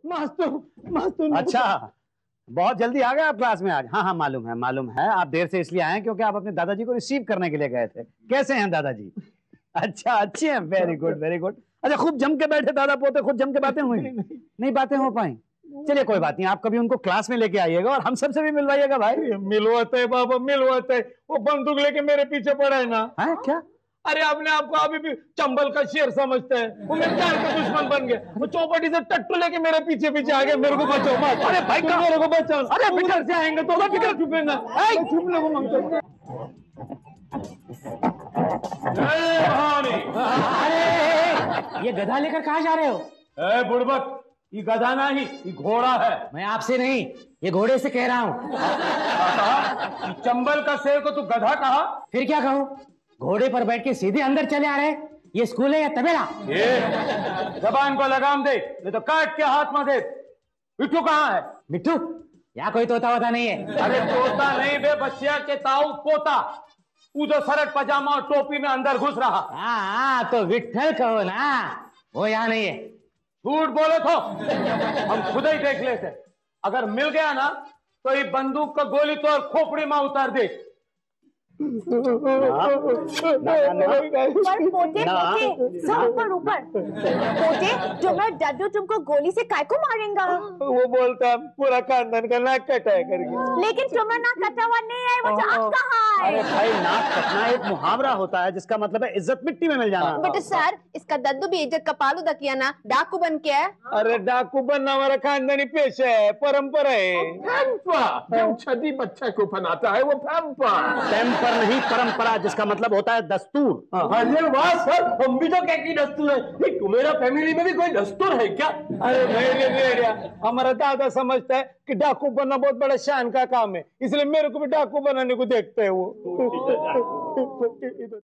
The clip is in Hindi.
Master master. अच्छा, बहुत जल्दी आ गए आप क्लास में आज। हाँ हाँ, मालूम है। आप देर से इसलिए आए हैं क्योंकि आप अपने दादाजी को रिसीव करने के लिए गए थे। कैसे हैं दादाजी? अच्छा, अच्छे हैं। Very good very good. अच्छा, खूब जम के बैठे दादा पोते, खूब जम के बातें हुई? नहीं बातें हो पाई? चलिए कोई बात नहीं, आप कभी उनको क्लास में लेके आइएगा और हम सबसे भी मिलवाइएगा भाई। मिलवाते है बाबा, मिलवाते है। वो बंदूक लेके मेरे पीछे पड़ा है ना। है क्या? अरे अपने आपको अभी भी चंबल का शेर समझते हैं। वो मेरे जान का दुश्मन बन गया। वो चौपाटी से टट्टू लेके मेरे पीछे पीछे आ गए। मेरे को बचाओ मत। अरे भाई मेरे को बचाओ। अरे बिगड़ से आएंगे तो मैं बिगड़ छुपेगा। छुपने को मांगता। अरे ये गधा लेकर कहाँ जा रहे हो? ए बुड़बक, ये गधा नहीं, ये घोड़ा है। मैं आपसे नहीं, ये घोड़े से कह रहा हूँ। चंबल का शेर को तू गधा कहा? फिर क्या कहूँ? घोड़े पर बैठ के सीधे अंदर चले आ रहे। ये स्कूल है या तबेला? ये जबान को लगाम दे, नहीं तो काट के हाथ में दे। मिट्टू कहाँ है? मिट्टू? यहाँ कोई तोता होता नहीं है। अरे तोता नहीं बे, बच्चिया के ताऊ पोता। उधर शर्ट पजामा और टोपी में अंदर घुस रहा। हाँ, तो विट्ठल कहो ना, वो यहाँ नहीं है। झूठ बोले तो हम खुद ही देख लेते। अगर मिल गया ना तो ये बंदूक का गोली तो और खोपड़ी में उतार दे। पर पोते सब ऊपर ऊपर। पोते तुम्हारा डड्डू तुमको गोली से काय को मारेगा? वो बोलता पूरा खानदान का नाक कटा है करके। लेकिन तुम्हारा नाक कटा हुआ नहीं है, वो तो अब कहाँ है? अरे भाई, नाक कटना एक मुहावरा होता है जिसका मतलब है इज्जत मिट्टी में मिल जाना। बेटे सर, इसका दद्दू भी इज्जत का पालूदा किया ना, डाकू बन के है। अरे डाकू बनना हमारा खानदानी पेशा है, परंपरा है। छठी बच्चा को बनाता है वो टेम्पर नहीं, परंपरा, जिसका मतलब होता है दस्तूर। अरे वाह सर, हम भी तो क्या की दस्तूर है। तुम्हारा फैमिली में भी कोई दस्तूर है क्या? अरे नहीं भेड़िया, हमारा दादा समझता है कि डाकू बनना बहुत बड़ा शान का काम है, इसलिए मेरे को भी डाकू बनाने को देखते हैं वो।